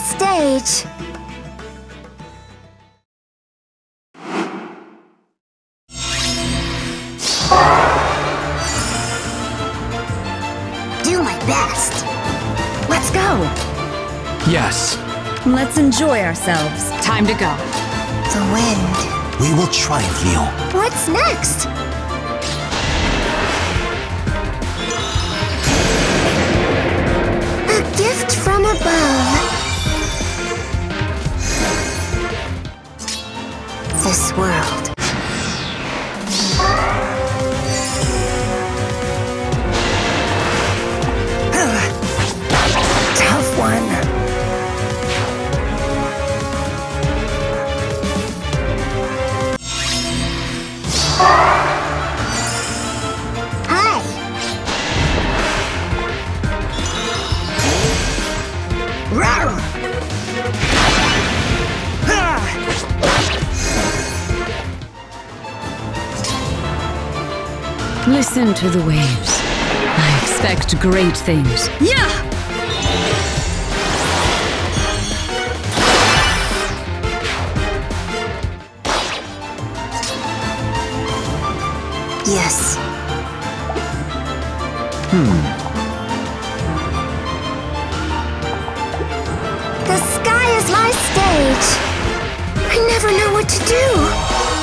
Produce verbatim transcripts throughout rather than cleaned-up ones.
stage. Do my best. Let's go. Yes. Let's enjoy ourselves. Time to go. The wind. We will triumph, Leon. What's next? A gift from above. This world. Tough one. Hi. Rawr. Listen to the waves. I expect great things. Yeah! Yes. Hmm. The sky is my stage. I never know what to do.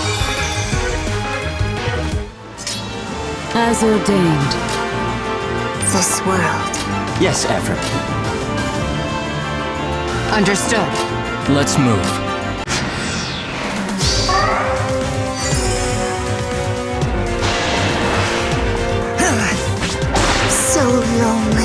As ordained. This world. Yes, Ephraim. Understood. Let's move. So lonely.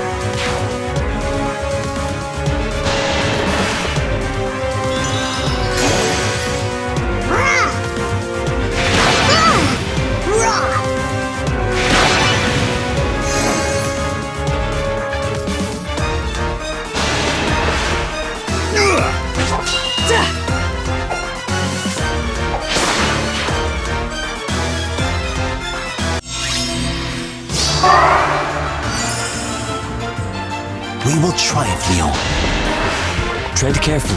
Rah! Ah! Rah! We will triumph, Leon. Tread carefully.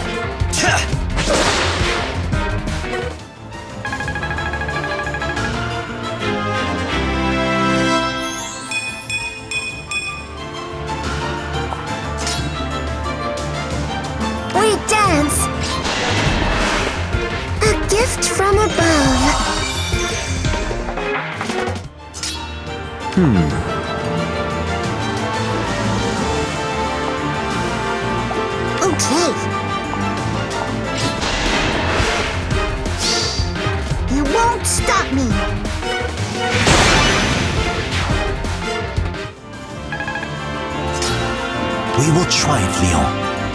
We dance. A gift from above. Hmm. Okay. You won't stop me. We will triumph, Leon.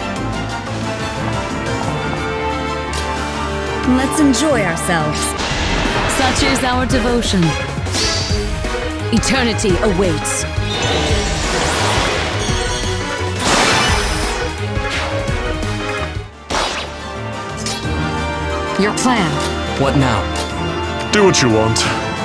Let's enjoy ourselves. Such is our devotion. Eternity awaits. Your plan. What now? Do what you want.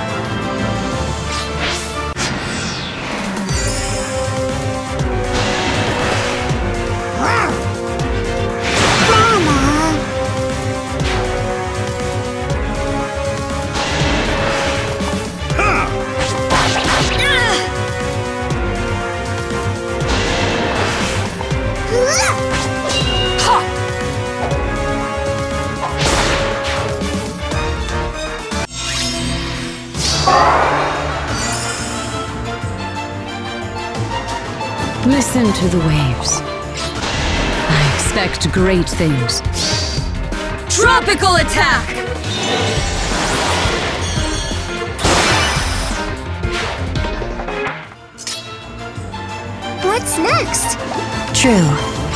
Listen to the waves. I expect great things. Tropical attack! What's next? True.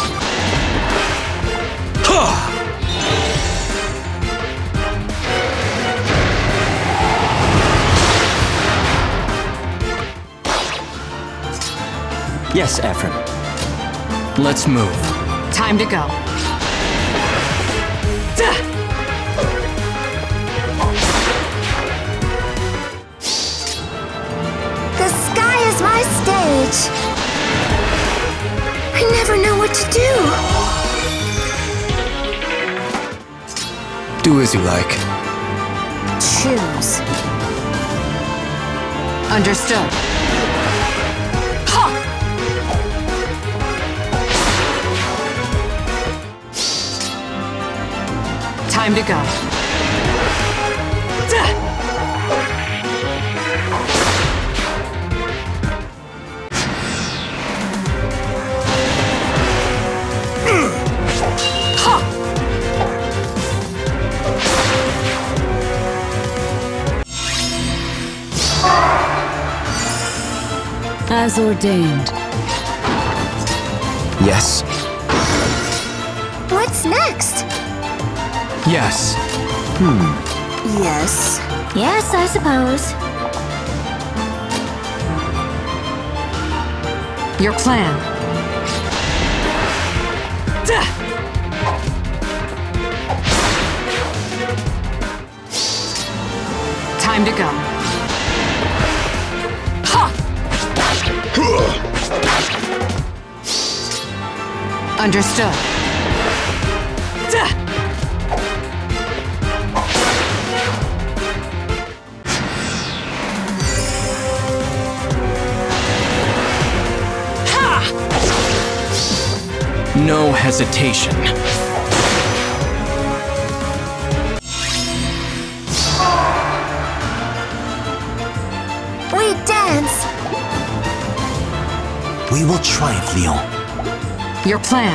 Yes, Ephraim. Let's move. Time to go. The sky is my stage. I never know what to do. Do as you like. Choose. Understood. Ha! Time to go. Duh! As ordained. Yes. What's next? Yes. Yes. Yes, I suppose. Your plan. Duh! Time to go. Ha! Understood. Duh! No hesitation. We dance. We will triumph, Leon. Your plan.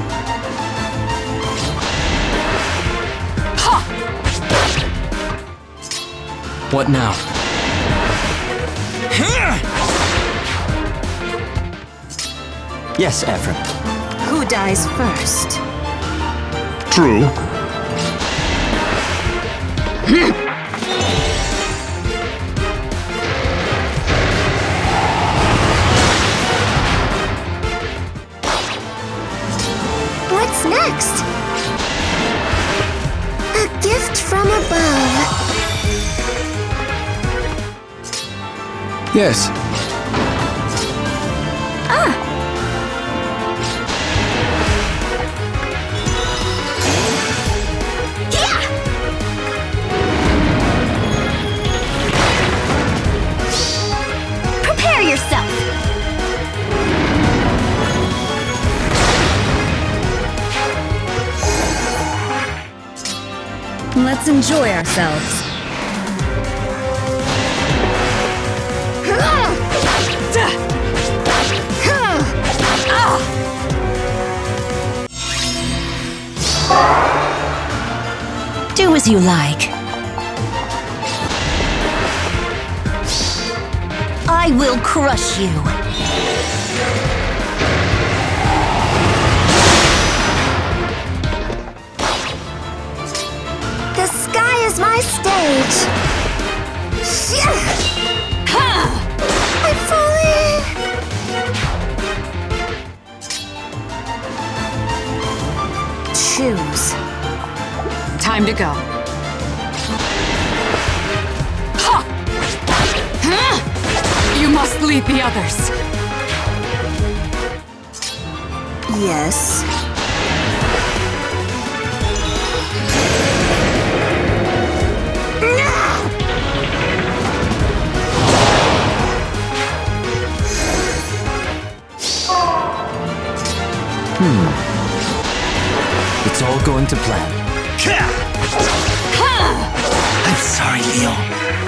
Ha! What now? Yes, Ephraim. Who dies first? True. What's next? A gift from above. Yes. Prepare yourself. Let's enjoy ourselves. Do as you like. I will crush you. The sky is my stage. I'm falling. Choose. Time to go. Ha! Huh! You must lead the others. Yes. It's all going to plan. I'm sorry, Leon.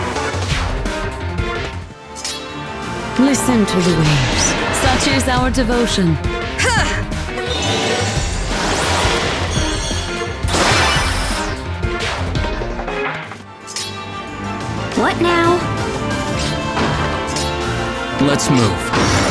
Listen to the waves. Such is our devotion. What now? Let's move.